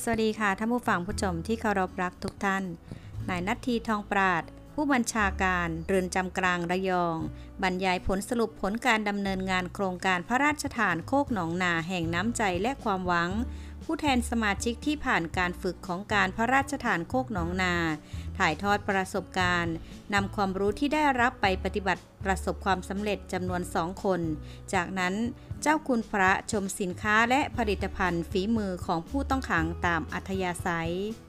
สวัสดีค่ะท่านผู้ฟังผู้ชมที่เคารพรักทุกท่านนายณัฐทีทองปราดผู้บัญชาการเรือนจำกลางระยองบรรยายผลสรุปผลการดำเนินงานโครงการพระราชทานโคกหนองนาแห่งน้ำใจและความหวังผู้แทนสมาชิกที่ผ่านการฝึกของการพระราชทานโคกหนองนาถ่ายทอดประสบการณ์นำความรู้ที่ได้รับไปปฏิบัติประสบความสำเร็จจำนวน2 คนจากนั้นเจ้าคุณพระชมสินค้าและผลิตภัณฑ์ฝีมือของผู้ต้องขังตามอัธยาศัย